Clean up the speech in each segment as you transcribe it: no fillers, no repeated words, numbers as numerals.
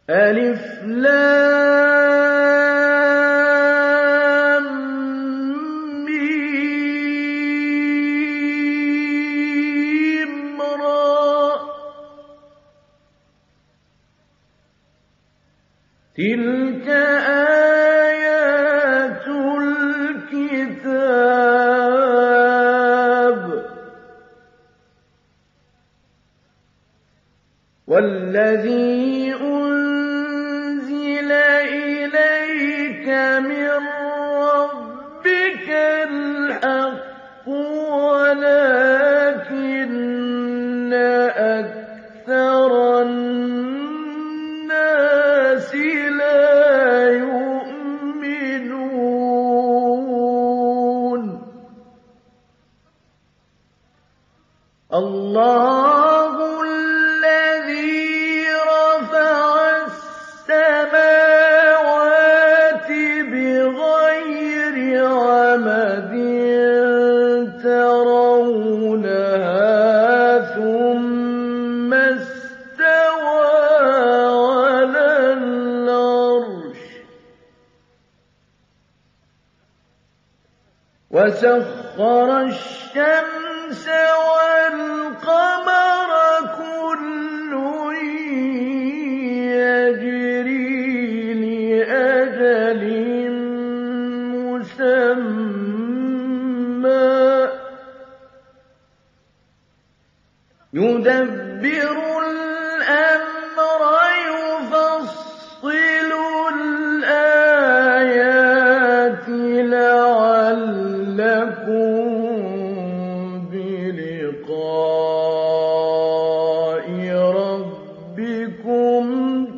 ألف لام ميم را تلك آيات الكتاب والذي أنزل إليك من ربك الحق ولكن أكثر الناس لا يؤمنون الله الذي رفع السماوات بغير عمد ترونها ثم استوى على العرش وسخر الشمس والقمر كل يجري لأجل مسمى يدبر الأمر يفصل الآيات لعلكم بلقاء ربكم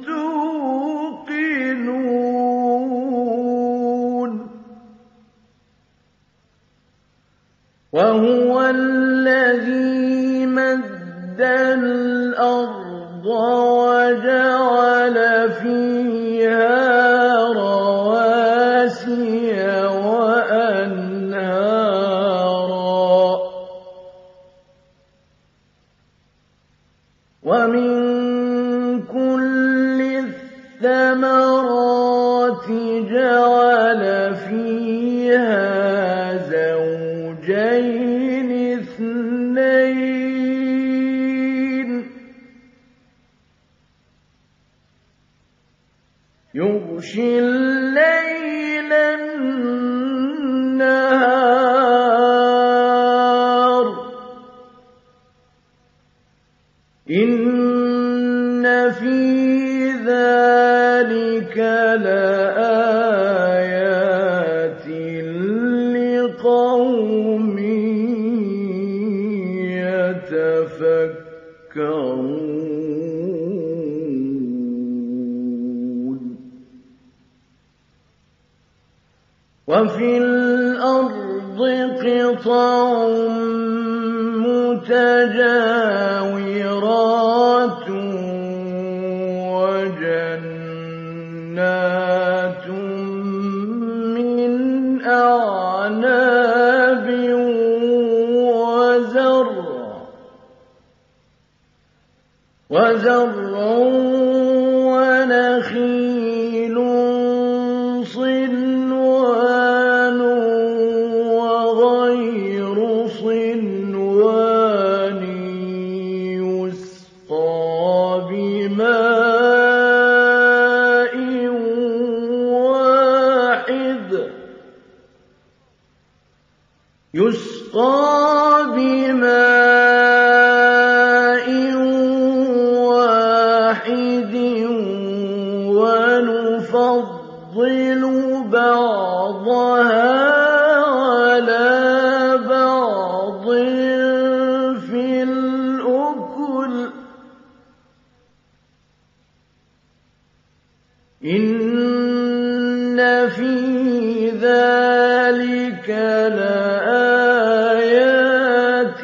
توقنون وهو الذي مد الأرض وجعل فيها رواسي وأنهارا ومن كل الثمرات جعل فيها زوجين اثنين يغشي الليل النهار إن في ذلك لآيات لقوم يتفكرون وفي الأرض قطع متجاورات وجنات من أعناب وزرع ونخيل صنوان وغير صنوان يسقى بماء واحد ونفضل بعضها على بعض في الأكل إن في ذلك لآيات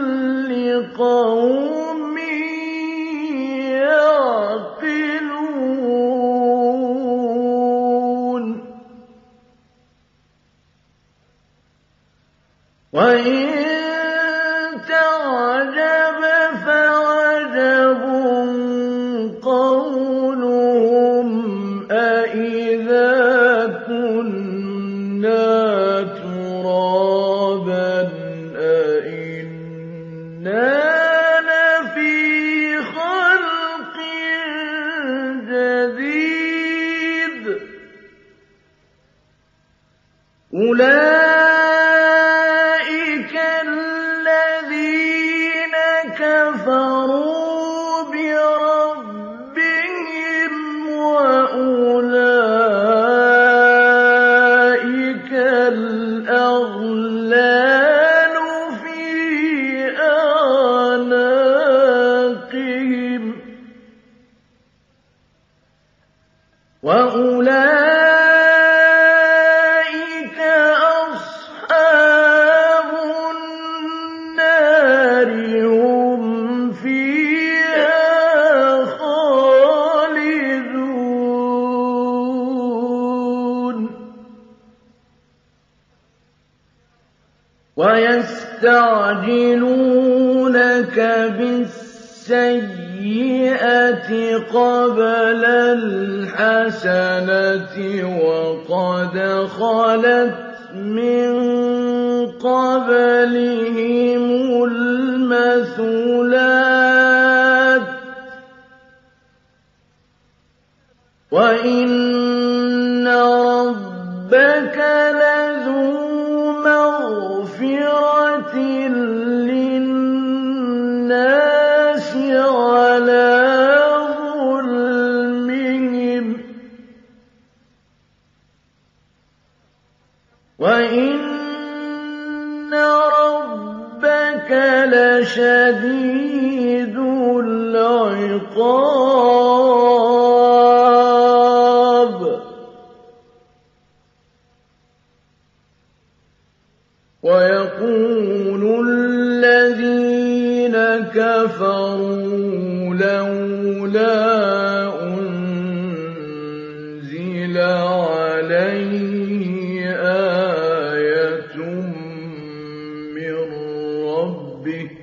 لقوم يعقلون وإن تعجب فعجب قولهم أُولَٰئِكَ الَّذِينَ كَفَرُوا بِرَبِّهِمْ وَأُولَٰئِكَ الْأَغْلَالُ فِي أَعْنَاقِهِمْ وَأُولَٰئِكَ أَصْحَابُ النَّارِ ۖ هُمْ فِيهَا خَالِدُونَ وَيَسْتَعْجِلُونَكَ بِالسَّيِّئَةِ قَبْلَ الْحَسَنَةِ وَقَدْ خَلَتْ مِن قَبْلِهِمُ الْمَثُلَاتُ ۗ وَإِنَّ رَبَّكَ لَذُو مَغْفِرَةٍ لِّلنَّاسِ عَلَىٰ ظُلْمِهِمْ ۖ وَإِنَّ رَبَّكَ لَشَدِيدُ الْعِقَابِ وَيَقُولُ الَّذِينَ كَفَرُوا لَوْلَا أُنزِلَ عَلَيْهِ آيَةٌ مِّن رَّبِّهِ ۗ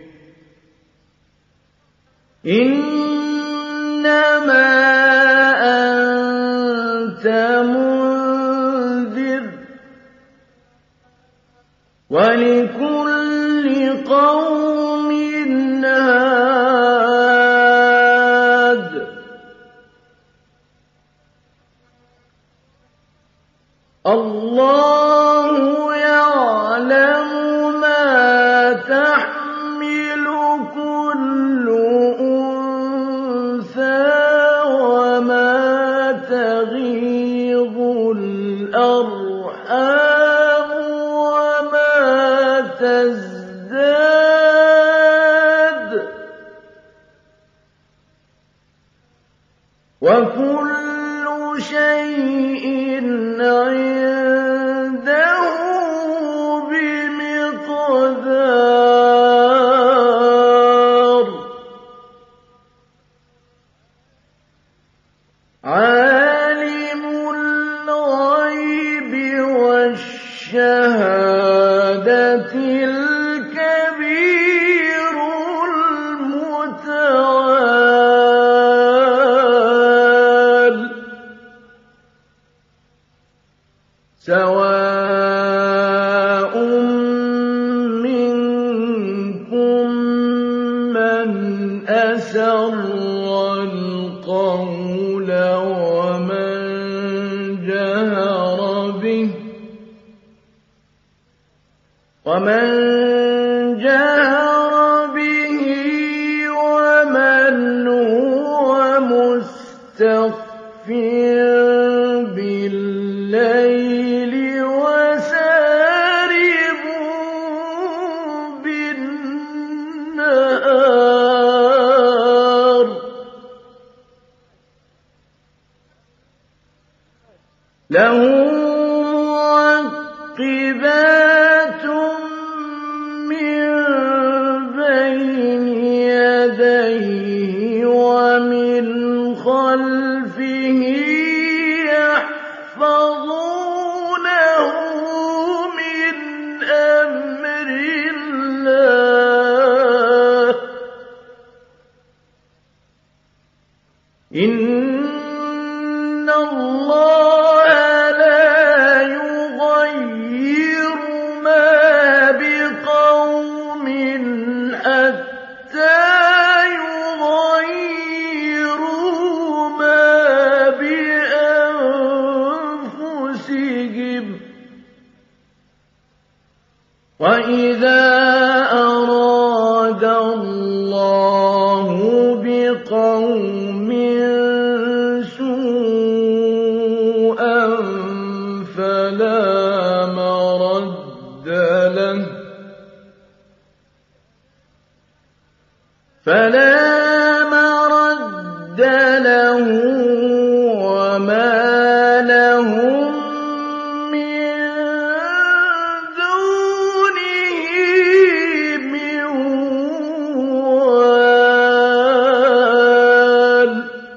إِنَّمَا أَنتَ مُنذِرٌ ۖ وَلِكُلِّ قَوْمٍ هَادٍ ۗ اللَّهُ يَعْلَمُ مَا تَحْمِلُ كُلُّ أُنثَىٰ وَمَا تَغِيضُ الْأَرْحَامُ وَمَا تَزْدَادُ ۖ وَكُلُّ شَيْءٍ عِندَهُ بِمِقْدَارٍ عَالِمُ الْغَيْبِ وَالشَّهَادَةِ الْكَبِيرُ الْمُتَعَالِ سَوَاءٌ مِّنكُم مَّنْ أَسَرَّ الْقَوْلَ وَمَن جَهَرَ بِهِ وَمَنْ هُوَ مُسْتَخْفٍ بِاللَّيْلِ وَسَارِبٌ بِالنَّهَارِ لَهُ مُعَقِّبَاتٌ مِّن بَيْنِ يَدَيْهِ وَمِنْ خَلْفِهِ يَحْفَظُونَهُ مِنْ أَمْرِ اللَّهِ ۗ إِنَّ اللَّهَ لَا يُغَيِّرُ مَا بِقَوْمٍ حَتَّىٰ يُغَيِّرُوا مَا بِأَنفُسِهِمْ ۗ وَإِذَا أَرَادَ اللَّهُ بِقَوْمٍ سُوءًا فَلَا مَرَدَّ لَهُ وَمَا لَهُم مِّن دُونِهِ مِن وَالٍ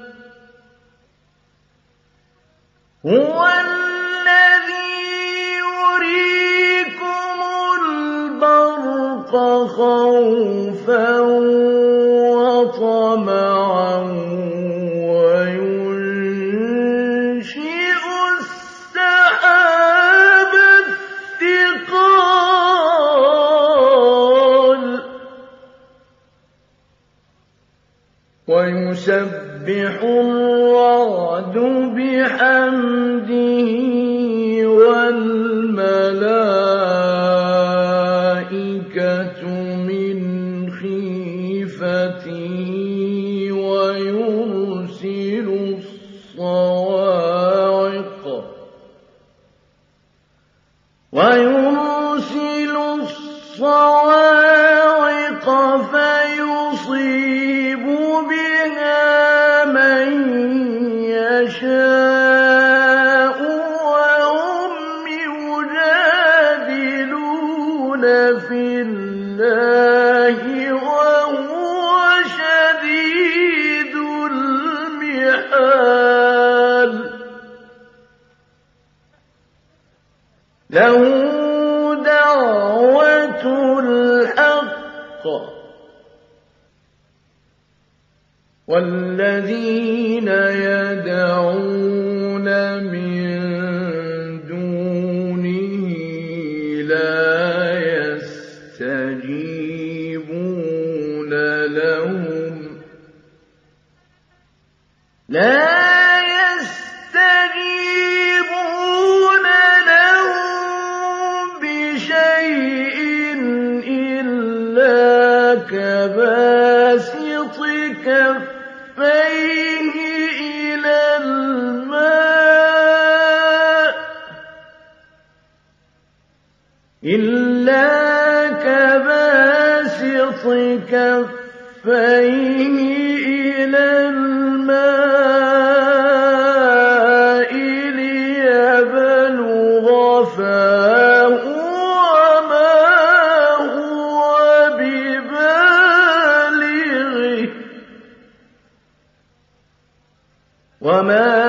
هُوَ الَّذِي يُرِيكُمُ الْبَرْقَ خَوْفًا وَطَمَعًا وَيُنشِئُ السَّحَابَ الثِّقَالَ وَيُسَبِّحُ الرَّعْدُ بِحَمْدِهِ وَالْمَلَائِكَةُ مِنْ خِيفَتِهِ وَيُرْسِلُ الصَّوَاعِقَ فَيُصِيبُ بِهَا مَن يَشَاءُ وَهُمْ يُجَادِلُونَ فِي اللَّهِ وَهُوَ شَدِيدُ الْمِحَالِ لَهُ دَعْوَةُ الْحَقِّ وَالَّذِينَ يَدْعُونَ مِن دُونِهِ لَا يَسْتَجِيبُونَ لَهُم بِشَيْءٍ إِلَّا كَبَاسِطِ كَفَّيْهِ إِلَى الْمَاءِ لِيَبْلُغَ فَاهُ وَمَا هُوَ بِبَالِغِهِ وَمَا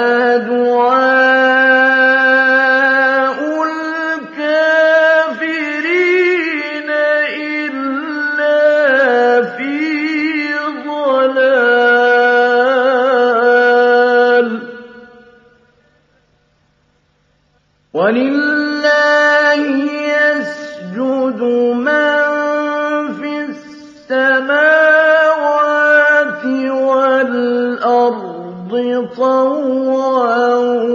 دُعَاءُ الْكَافِرِينَ إِلَّا فِي ضَلَالٍ وَلِلَّهِ يَسْجُدُ مَن فِي السَّمَاوَاتِ وَالْأَرْضِ طَوْعًا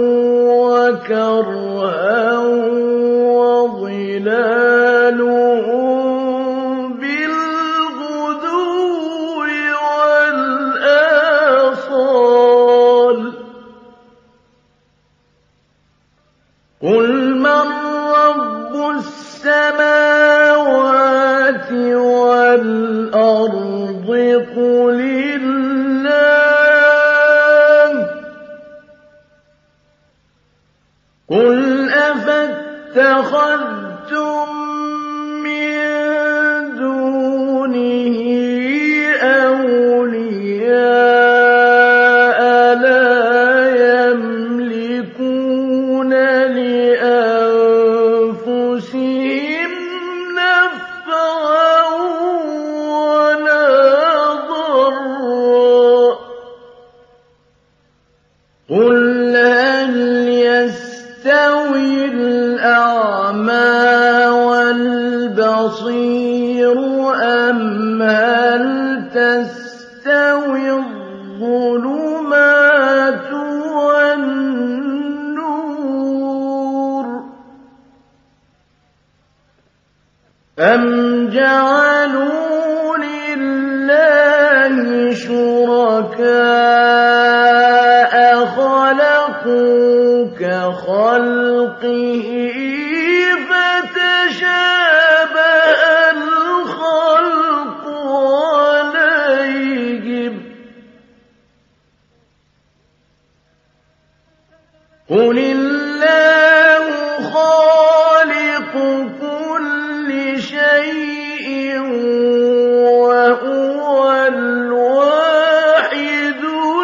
وَكَرْهًا وَظِلَالُهُم بِالْغُدُوِّ وَالْآصَالِ قُلْ مَن رَّبُّ السَّمَاوَاتِ وَالْأَرْضِ قُلِ اللَّهُ قُلْ أَفَاتَّخَذْتُم مِّن دُونِهِ أَوْلِيَاءَ لَا يَمْلِكُونَ لِأَنفُسِهِمْ نَفْعًا وَلَا ضَرًّا قُلْ هَلْ يَسْتَوِي الْأَعْمَىٰ وَالْبَصِيرُ أَمْ هَلْ تَسْتَوِي الظُّلُمَاتُ وَالنُّورُ أَمْ جَعَلُوا لِلَّهِ شُرَكَاءَ خَلَقُوا كَخَلْقِهِ فَتَشَابَهَ الْخَلْقُ عَلَيْهِمْ ۚ قُلِ اللَّهُ خَالِقُ كُلِّ شَيْءٍ وَهُوَ الْوَاحِدُ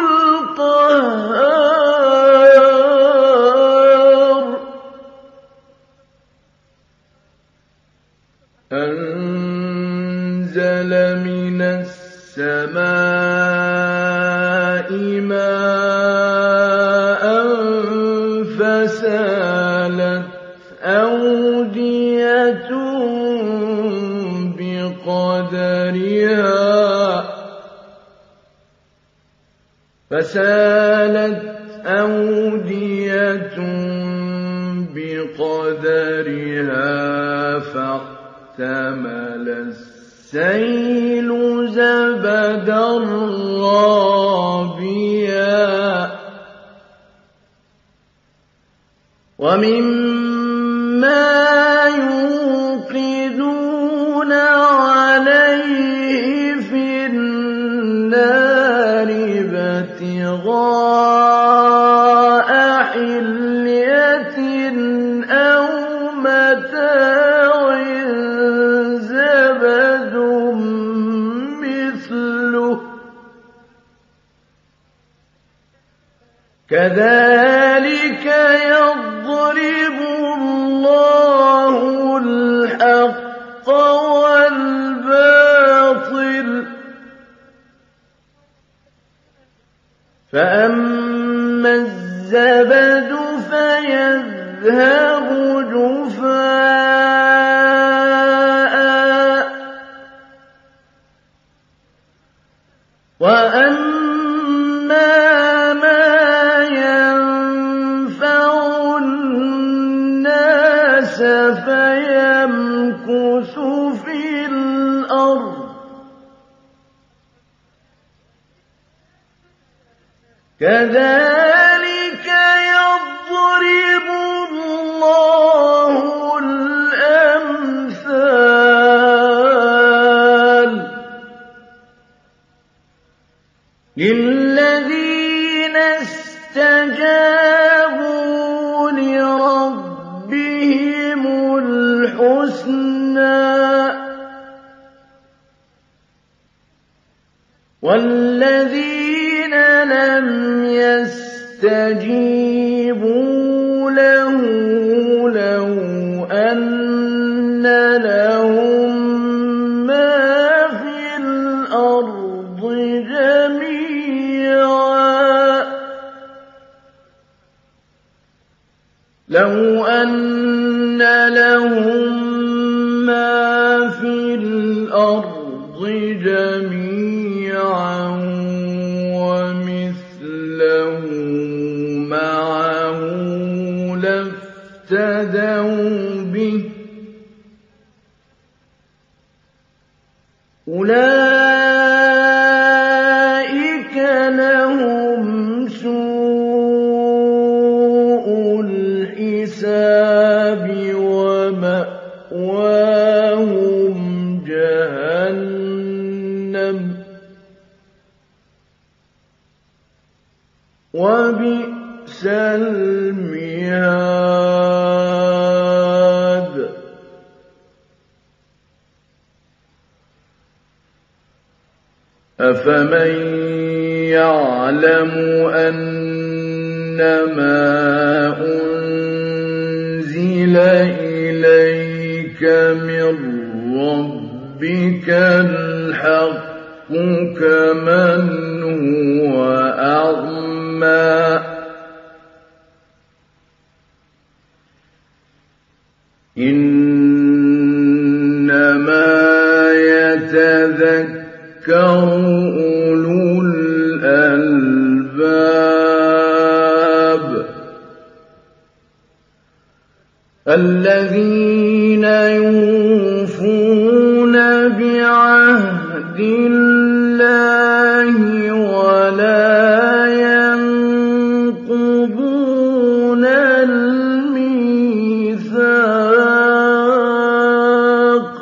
الْقَهَّارُ أَنزَلَ مِنَ السَّمَاءِ مَاءً فَسَالَتْ أَوْدِيَةٌ بِقَدَرِهَا فَاحْتَمَلَ السَّيْلُ زَبَدًا رَّابِيًا ۚ وَمِمَّا يُوقِدُونَ عَلَيْهِ فِي النَّارِ ابْتِغَاءَ حِلْيَةٍ أَوْ مَتَاعٍ زَبَدٌ مِّثْلُهُ ۚ كَذَٰلِكَ يَضْرِبُ اللَّهُ الْحَقَّ وَالْبَاطِلَ ۚ فَأَمَّا الزَّبَدُ فَيَذْهَبُ جُفَاءً ۖ وَأَمَّا مَا يَنفَعُ النَّاسَ فَيَمْكُثُ فِي الْأَرْضِ ۚ كَذَٰلِكَ يَضْرِبُ اللَّهُ الْأَمْثَالَ لِلَّذِينَ اسْتَجَابُوا لِرَبِّهِمُ الْحُسْنَىٰ ۚ وَالَّذِينَ لَمْ يَسْتَجِيبُوا لَهُ لَوْ أَنَّ لَهُم مَّا فِي الْأَرْضِ جَمِيعًا وَمِثْلَهُ مَعَهُ لَافْتَدَوْا بِهِ ۚ أُولَٰئِكَ لَهُمْ سُوءُ الْحِسَابِ وَمَأْوَاهُمْ جَهَنَّمُ ۖ وَبِئْسَ الْمِهَادُ أَفَمَن يَعْلَمُ أَنَّمَا أُنزِلَ إِلَيْكَ مِن رَّبِّكَ الْحَقُّ كَمَنْ هُوَ أَعْمَىٰ ۚ إِنَّمَا يَتَذَكَّرُ أُولُو الْأَلْبَابِ الَّذِينَ يُوفُونَ يُوفُونَ بِعَهْدِ اللَّهِ وَلَا يَنقُضُونَ الْمِيثَاقَ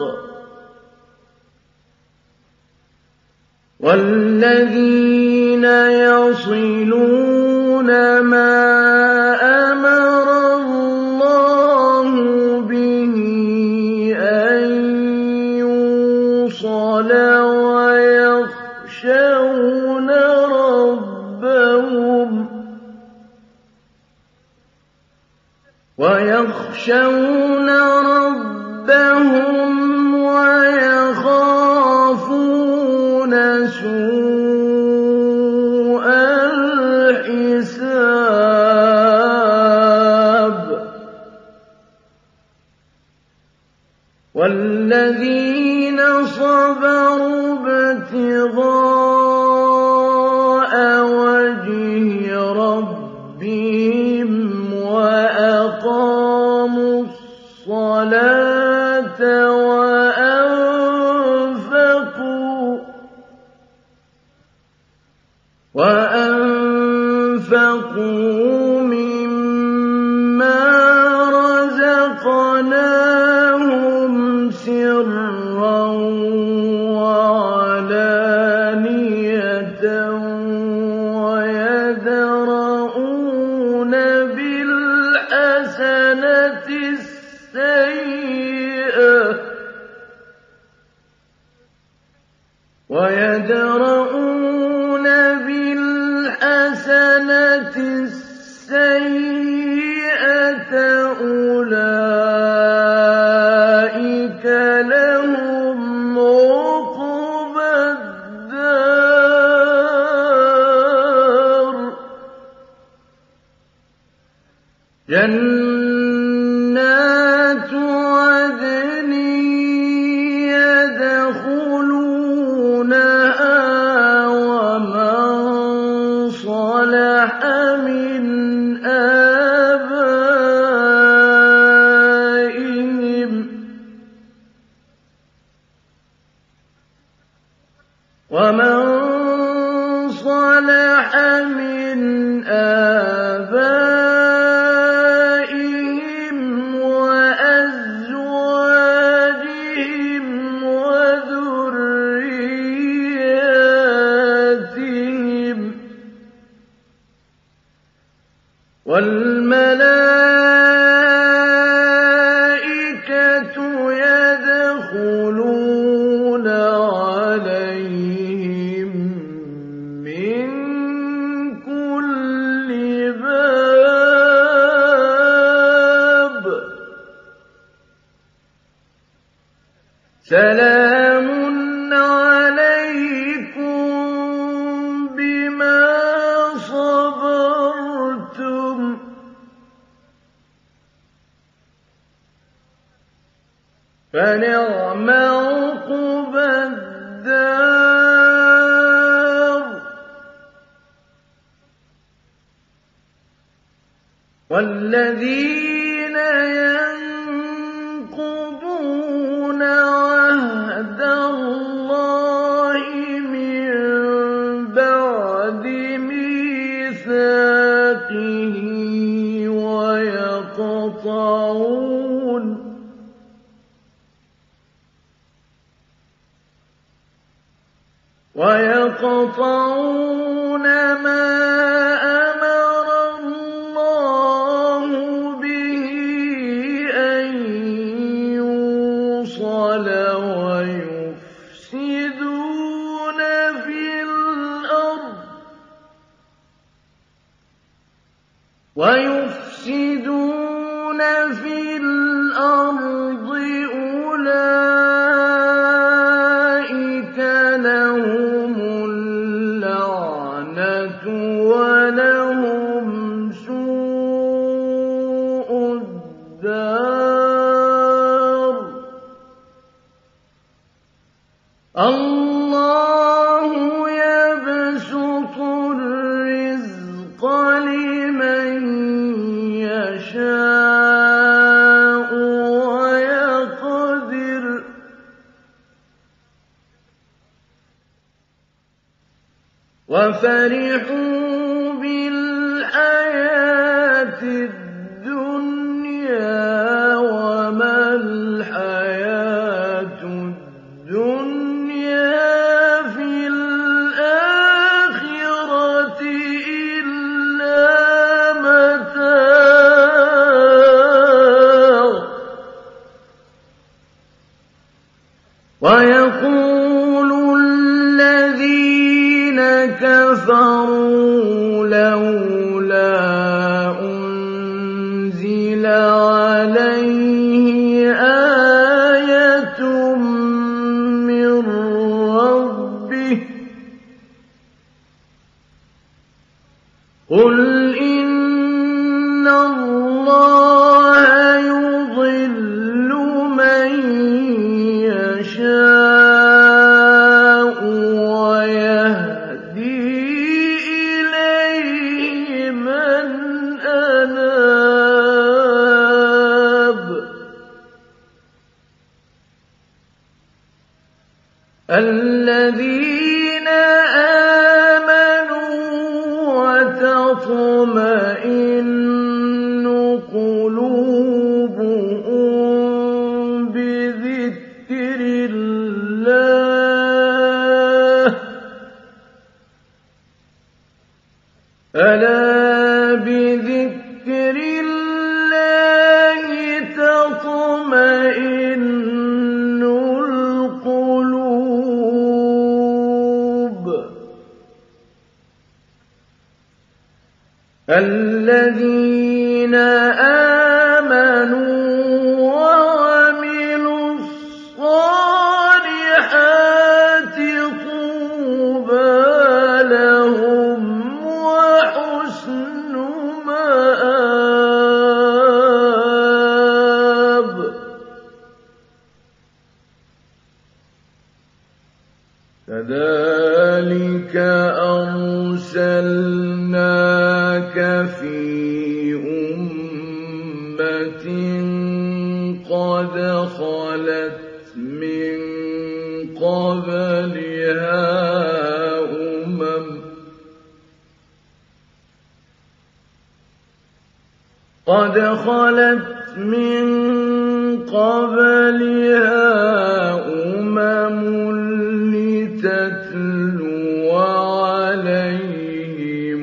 وَالَّذِينَ يَصِلُونَ مَا أَمَرَ اللَّهُ بِهِ أَن يُوصَلَ وَيَخْشَوْنَ رَبَّهُمْ وَيَخَافُونَ سُوءَ الْحِسَابِ وَالَّذِينَ صَبَرُوا ابْتِغَاءَ وَجْهِ رَبِّهِمْ وَأَقَامُوا الصَّلَاةَ وَأَنفَقُوا مِمَّا رَزَقْنَاهُمْ سِرًّا وَعَلَانِيَةً وَيَدْرَءُونَ بِالْحَسَنَةِ السَّيِّئَةَ أُولَٰئِكَ لَهُمْ عُقْبَى الدَّارِ جَنَّاتُ عَدْنٍ يَدْخُلُونَهَا وَمَن صَلَحَ مِنْ آبَائِهِمْ وَأَزْوَاجِهِمْ وَذُرِّيَّاتِهِمْ وَالْمَلَائِكَةُ يَدْخُلُونَ عَلَيْهِم مِّن كُلِّ بَابٍ سَلَامٌ عَلَيْكُم بِمَا صَبَرْتُمْ فَنِعْمَ عُقْبَى الدَّارِ وَالَّذِينَ يَنقُضُونَ عَهْدَ اللَّهِ مِن بَعْدِ مِيثَاقِهِ وَيَقْطَعُونَ مَا أَمَرَ اللَّهُ بِهِ أَن يُوصَلَ وَيُفْسِدُونَ فِي الْأَرْضِ أُولَٰئِكَ لَهُمُ اللَّعْنَةُ وَلَهُمْ سُوءُ الدَّارِ اللَّهُ يَبْسُطُ الرِّزْقَ لِمَن يَشَاءُ وَيَقْدِرُ الذين آمنوا وتطمئن قلوبهم بذكر الله ألا بذكر الله تطمئن القلوب الذين آمنوا وعملوا الصالحات طوبى لهم وحسن مآب كذلك أرسلناك في أمة قد خلت من قبلها لتتلو عليهم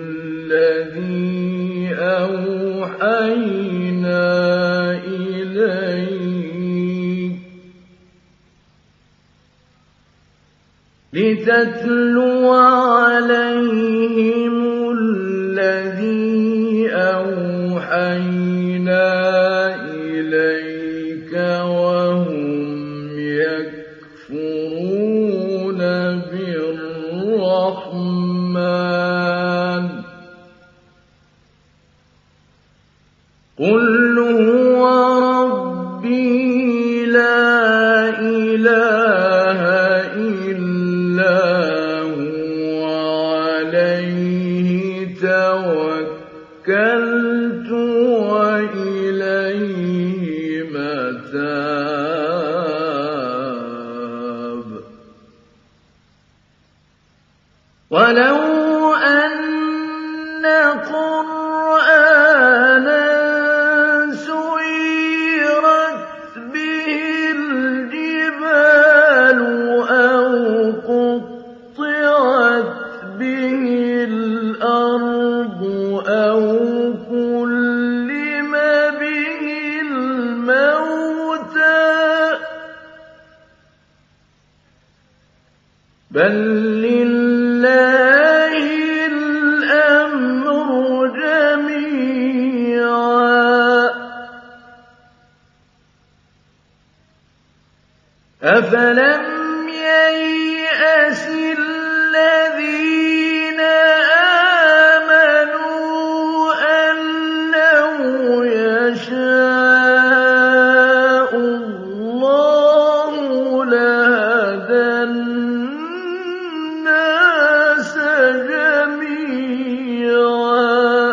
الذي أوحينا إليك وهم يكفرون بالرحمن قل هو ربي لا إله إلا هو عليه توكلت وإليه متاب ولو أن قرآنا سيرت به الجبال أو قطعت به الأرض أو كلم به الموتى بل لله الأمر جميعا أفلم ييأس الذين آمنوا أن لو يشاء الله لهدى الناس جميعا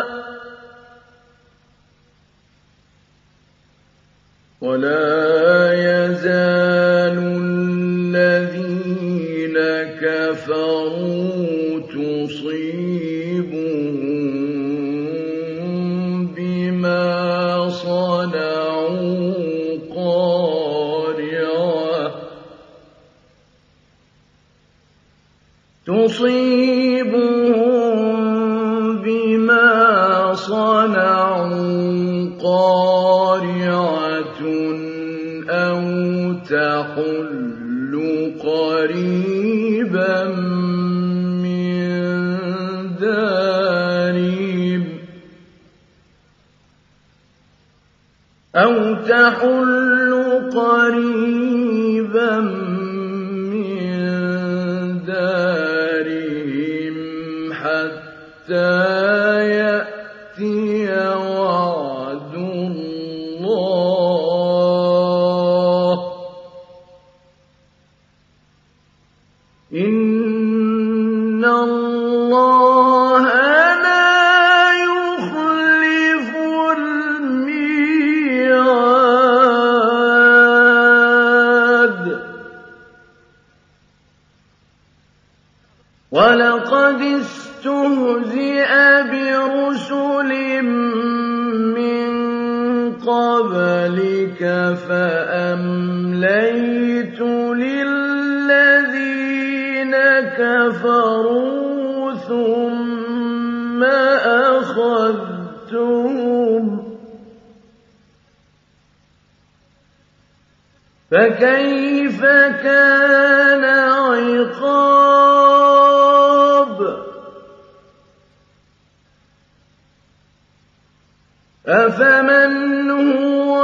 ولا يزال الذين كفروا تصيبهم بما صنعوا قارعة أو تحل قريبا من دارهم حتى يأتي وعد الله إن الله لا يخلف الميعاد وَلَقَدِ اسْتُهْزِئَ بِرُسُلٍ مِّن قَبْلِكَ فَأَمْلَيْتُ لِلَّذِينَ كَفَرُوا ثُمَّ أَخَذْتُهُمْ ۖ فَكَيْفَ كَانَ عِقَابِ أَفَمَنْ هُوَ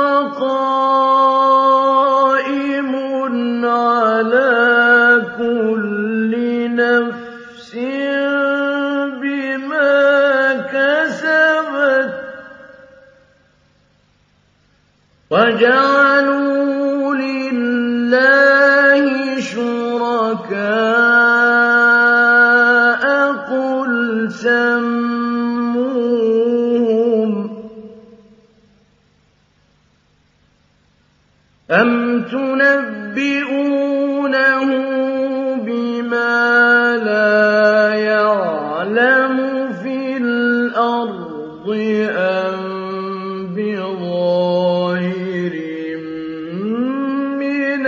قَائِمٌ عَلَىٰ كُلِّ نَفْسٍ بِمَا كَسَبَتْ وَجَعَلُوا لِلَّهِ شُرَكَاءَ قُلْ سَمُّوهُمْ أَمْ تُنَبِّئُونَهُ بِمَا لَا يَعْلَمُ فِي الْأَرْضِ أَم بِظَاهِرٍ مِّنَ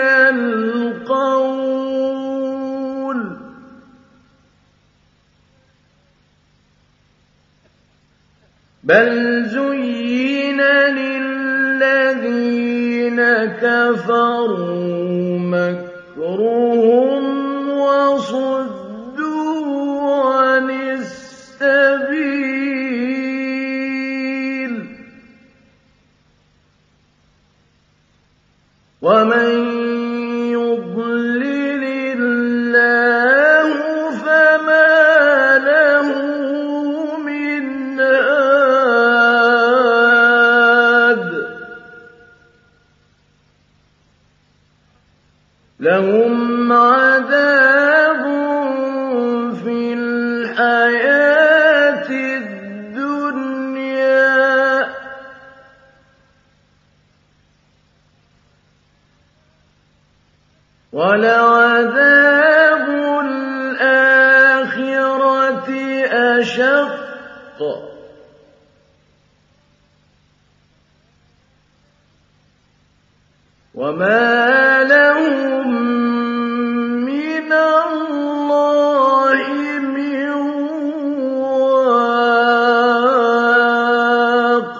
الْقَوْلِ ۗ بَلْ زُيِّنَ لِلَّذِينَ كَفَرُوا مَكْرُهُمْ وَصُدُّوا عَنِ السَّبِيلِ ۗ وَمَن يُضْلِلِ اللَّهُ فَمَا لَهُ مِنْ هَادٍ لَهُمْ عَذَابٌ فِي الْحَيَاةِ الدُّنْيَا وَلَعَذَابُ الْآخِرَةِ أَشَقُّ ۖ وَمَا لَهُم مِّنَ اللَّهِ مِن وَاقٍ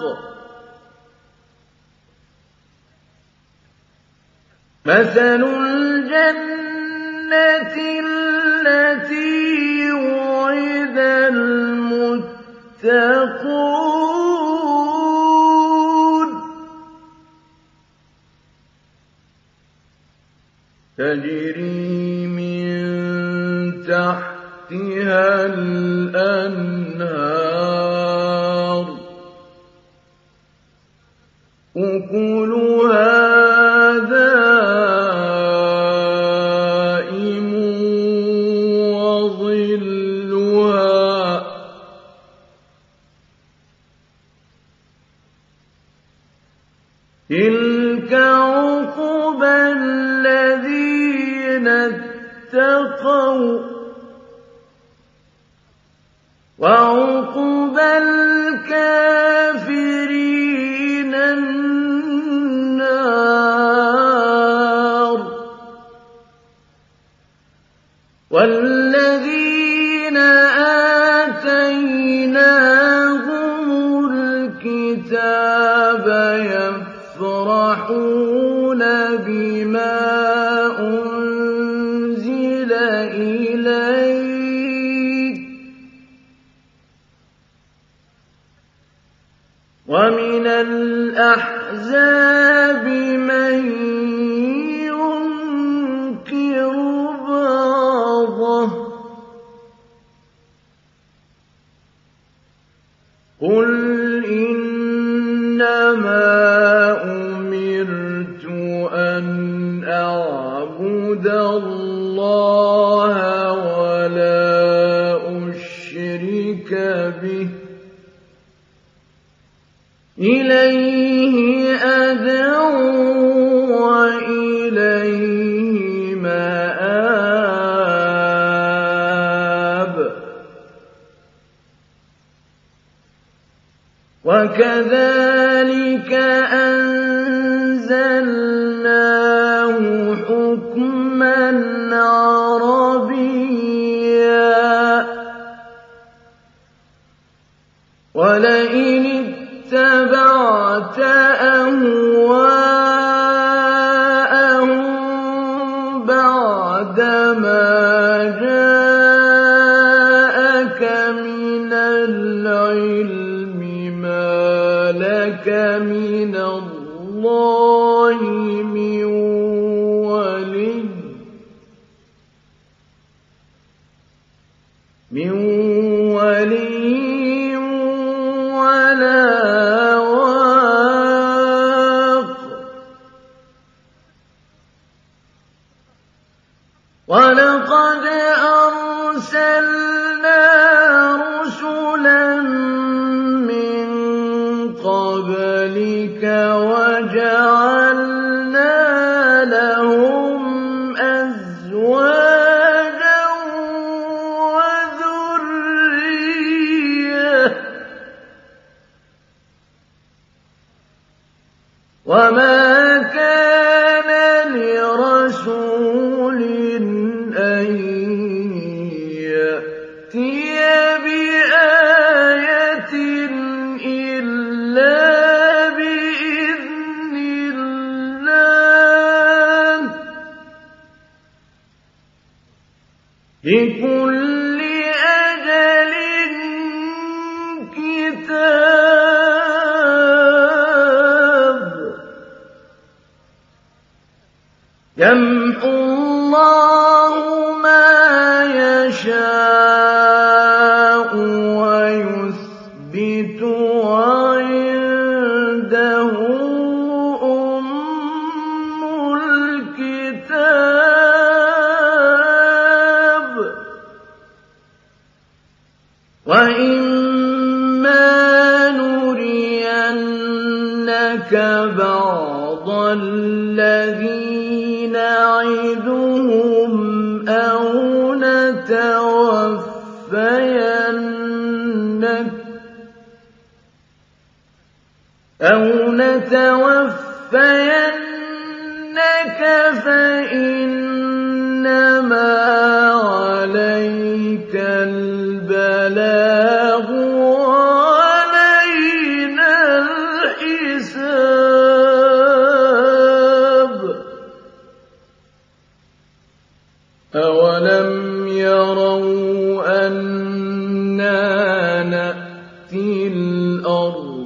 مَثَلُ الْجَنَّةِ الَّتِي وُعِدَ الْمُتَّقُونَ تَجْرِي مِن تَحْتِهَا الْأَنْهَارُ أُكُلُهَا دَائِمٌ وَظِلُّهَا تِلْكَ عُقْبَى الَّذِينَ اتَّقَوْا ۖ وَعُقْبَى الْكَافِرِينَ النَّارُ وَالَّذِينَ آتَيْنَاهُمُ الْكِتَابَ يَفْرَحُونَ بِمَا أُنزِلَ إِلَيْكَ ۖ وَمِنَ الْأَحْزَابِ مَن يُنكِرُ بَعْضَهُ ۚ قُلْ إِنَّمَا أُمِرْتُ أَنْ أَعْبُدَ اللَّهَ وَلَا أُشْرِكَ بِهِ ۚ إِلَيْهِ أَدْعُو وَإِلَيْهِ مَآبِ وكذلك أنزلناه حكما عربيا ولئن اتبعت أهواءهم بعدما جاءك من العلم ما لك من الله من ولي ولا واق ولقد أرسلنا رسلا من قبلك وجعلنا لهم أزواجا وذرية وما كان لرسول أن يأتي بآية إلا بإذن الله لكل أجل كتاب يمحو الله ما يشاء ويثبت وعنده أم الكتاب وإما نرينك بعض الذي نعدهم أو نتوفينك فإنما عليك البلاغ وعلينا الحساب أولم يروا أنا نأتي الأرض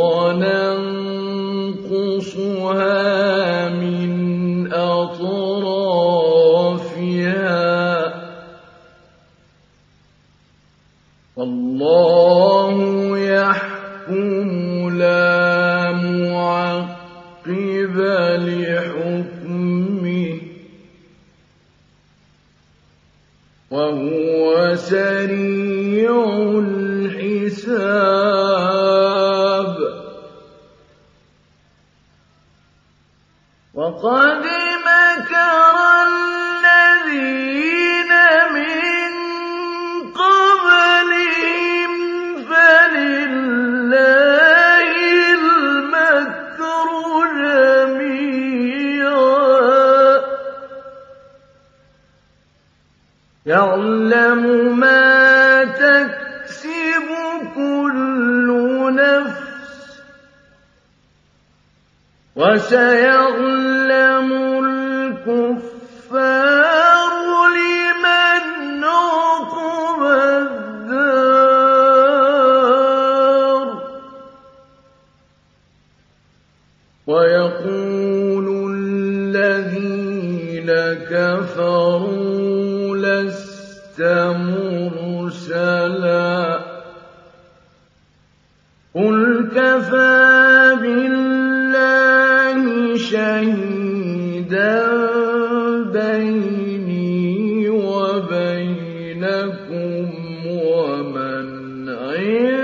ننقصها من أطرافها والله يحكم لا معقب لحكمه وهو سريع الحساب وقد مكر الذين من قبلهم فلله المكر جميعا يعلم ما تكسب كل نفس وسيعلم الكفار لمن عقبى الدار ويقول الذين كفروا لست مرسلا قل كفى بالله شهيدا بيني وبينكم ومن عنده